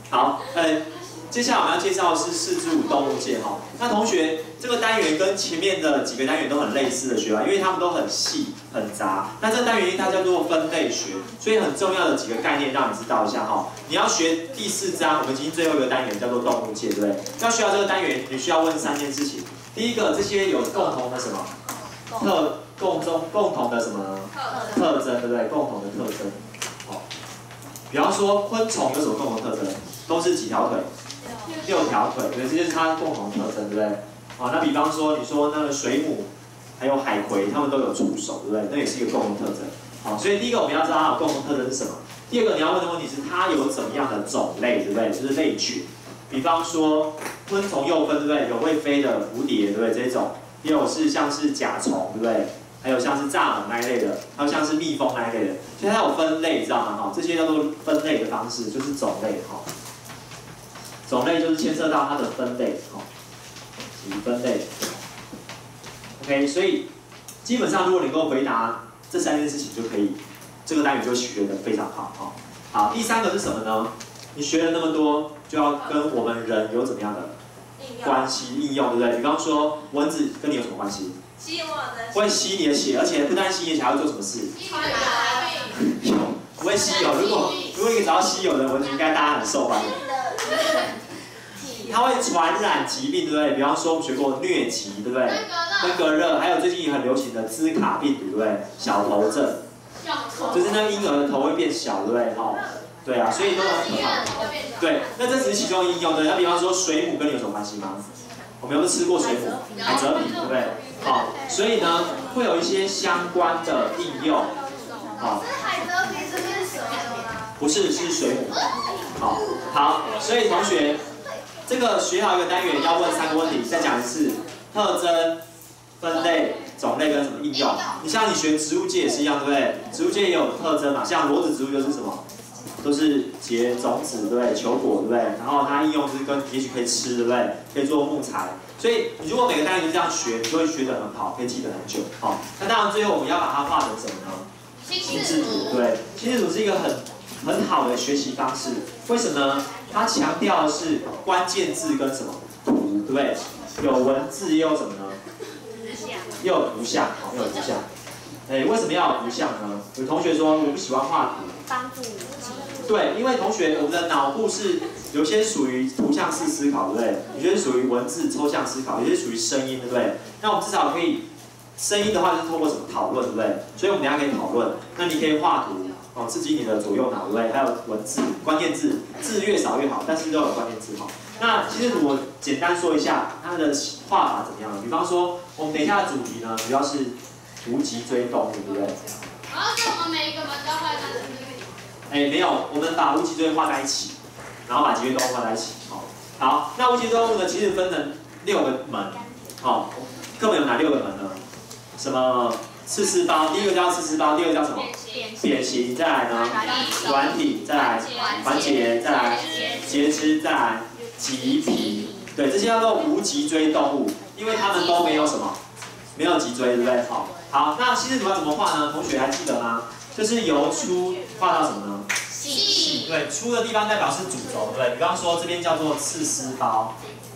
好，接下来我们要介绍的是四肢动物界哈。那同学，这个单元跟前面的几个单元都很类似的学法，因为它们都很细很杂。那这个单元它叫做分类学，所以很重要的几个概念让你知道一下哈。你要学第4章，我们今天最后一个单元叫做动物界，对不对？要学到这个单元，你需要问3件事情。第一个，这些有共同的什么？共同的什么呢？特征，对不对？共同的特征。好，比方说昆虫有什么共同特征？都是几条腿？6条腿，对，这就是它共同特征，对不对？好，那比方说你说那个水母，还有海葵，它们都有触手，对不对？那也是一个共同特征。好，所以第一个我们要知道它的共同特征是什么。第二个你要问的问题是它有怎么样的种类，对不对？就是类群。比方说昆虫又分，对不对？有会飞的蝴蝶，对不对？这种，也有是像是甲虫，对不对？还有像是蚱蜢那一类的，还有像是蜜蜂那一类的，所以它有分类，知道吗？哈，这些叫做分类的方式，就是种类，哈。种类就是牵涉到它的分类，哈，分类。OK， 所以基本上如果你能够回答这3件事情就可以，这个单元就学得非常好，哈。好，第3个是什么呢？你学了那么多，就要跟我们人有怎么样的关系应用，对不对？比方说蚊子跟你有什么关系？ 吸我的会吸你的血，而且不但吸你的血，还会做什么事？有，不会吸油。如果你找到吸油的蚊子，应该大家很受欢迎。它会传染疾病，对不对？比方说我们学过疟疾，对不对？登革热，还有最近很流行的兹卡病毒，对不对？小头症，就是那个婴儿的头会变小，对不对？哈，对啊，所以都很可怕。对，那这只是其中应用的。那比方说水母跟你有什么关系吗？我们有没有吃过水母？海蜇皮，对不对？好，所以呢，会有一些相关的应用。好， 海蜇皮是变水了吗？ 不是，是水母。好，所以同学，这个学好一个单元要问3个问题，再讲一次：特征、分类、种类跟什么应用。你像你学植物界也是一样，对不对？植物界也有特征嘛，像裸子植物就是什么？都是结种子，对不对？球果，对不对？然后它应用就是也许可以吃，对不对？可以做木材。所以你如果每个单元都这样学，你就会学得很好，可以记得很久。好，那当然最后我们要把它画成什么呢？心智图，对，心智图是一个很好的学习方式。为什么呢？它强调的是关键字跟什么图，对不对？有文字又有什么呢？又有图像，好，又有图像。为什么要有图像呢？有同学说我不喜欢画图， 帮助对，因为同学，我们的脑部是有些属于图像式思考，对不对？有些属于文字抽象思考，有些属于声音，对不对？那我们至少可以，声音的话就是透过什么讨论，对不对？所以我们等一下可以讨论。那你可以画图，哦，刺激你的左右脑，对不对？还有文字、关键字，字越少越好，但是都有关键字哈。那其实我简单说一下它的画法怎么样呢？比方说，我们等一下的主题呢，主要是无脊椎动物，对不对？ 然后是我们每一个门都会在这里。 没有，我们把无脊椎画在一起，然后把脊椎动物画在一起。好，那无脊椎动物呢，其实分成6个门。好，课本有哪6个门呢？什么刺丝胞？第一个叫刺丝胞，第二个叫什么？扁形。再来呢？软体。再来环节。再来节肢。再来棘皮。对，这些叫做无脊椎动物，因为它们都没有什么，没有脊椎，对不对？好，那心智图要怎么画呢？同学还记得吗？就是由粗画到什么呢？细。对，粗的地方代表是主轴，对不对？比方说这边叫做刺丝胞。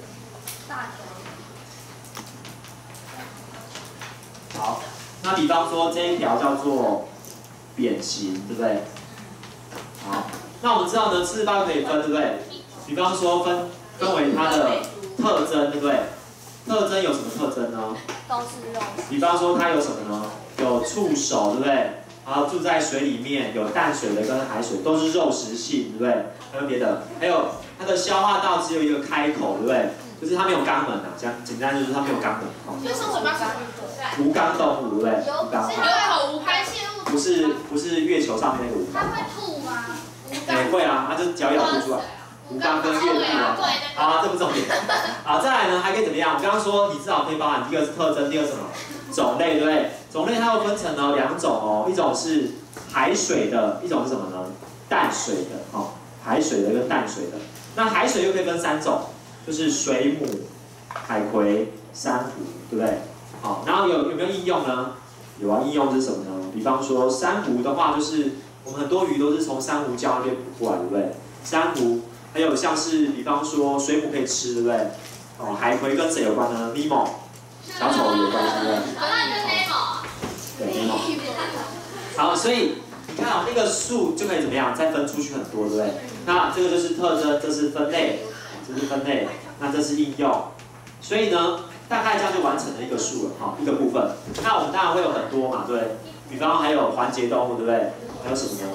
好，那比方说这一条叫做扁形，对不对？好，那我们知道呢，刺丝胞可以分，对不对？比方说分为它的特征，对不对？特征有什么特征呢？ 都是肉。 比方说它有什么呢？有触手，对不对？然后住在水里面，有淡水的跟海水，都是肉食性，对不对？还有别的，还有它的消化道只有一个开口，对不对？就是它没有肛门啊，这样简单就是它没有肛门。 就是嘴巴是无肛动物，对不对？无肛。 有口无排泄物。 不是月球上面那个无肛。 它会吐吗？ 会啊，它就是脚咬吐出来。无肛跟月吐啊。好，这不重点。好，再来呢，还可以怎么样？我刚刚说你至少可以包含第一个是特征，第二是什么？种类，对不对？种类它又分成了2种哦，一种是海水的，一种是什么呢？淡水的哦，海水的跟淡水的。那海水又可以分3种，就是水母、海葵、珊瑚，对不对？好，然后有没有应用呢？有啊，应用是什么呢？比方说珊瑚的话，就是我们很多鱼都是从珊瑚礁那边捕过来，对不对？珊瑚还有像是比方说水母可以吃，对不对？哦，海葵跟谁有关呢 ？Nemo， 小丑有关，对不对？对 Nemo。好，所以你看啊，那个数就可以怎么样，再分出去很多，对不对？那这个就是特征，这是分类，这是分类，那这是应用。所以呢，大概这样就完成了一个数了，哈，一个部分。那我们当然会有很多嘛，对。比方还有环节动物，对不对？还有什么呢？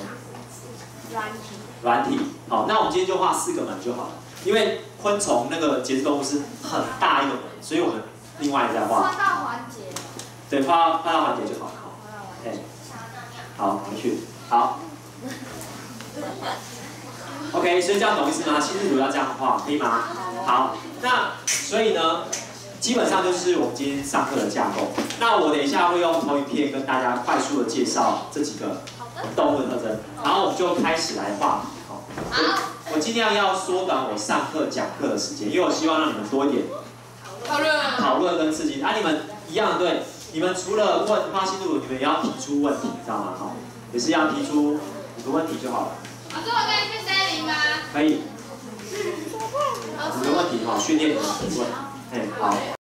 软体。好，那我们今天就画4个门就好了。因为昆虫那个节肢动物是很大一个门，所以我们另外再画。 画到环节。 对，画到环节就好了。哎，好，回去。好。OK， 所以这样懂意思吗？其实主要这样画，可以吗？好，那所以呢，基本上就是我们今天上课的架构。那我等一下会用投影片跟大家快速的介绍这几个动物的特征，然后我们就开始来画。好，我尽量要缩短我上课讲课的时间，因为我希望让你们多一点讨论跟刺激。啊，你们一样的对，你们除了问花心图，你们也要提出问题，知道吗？好，也是要提出5个问题就好了。 老师，我可以去森林吗？ 可以。5个问题哈，训练你们提问。哎，好。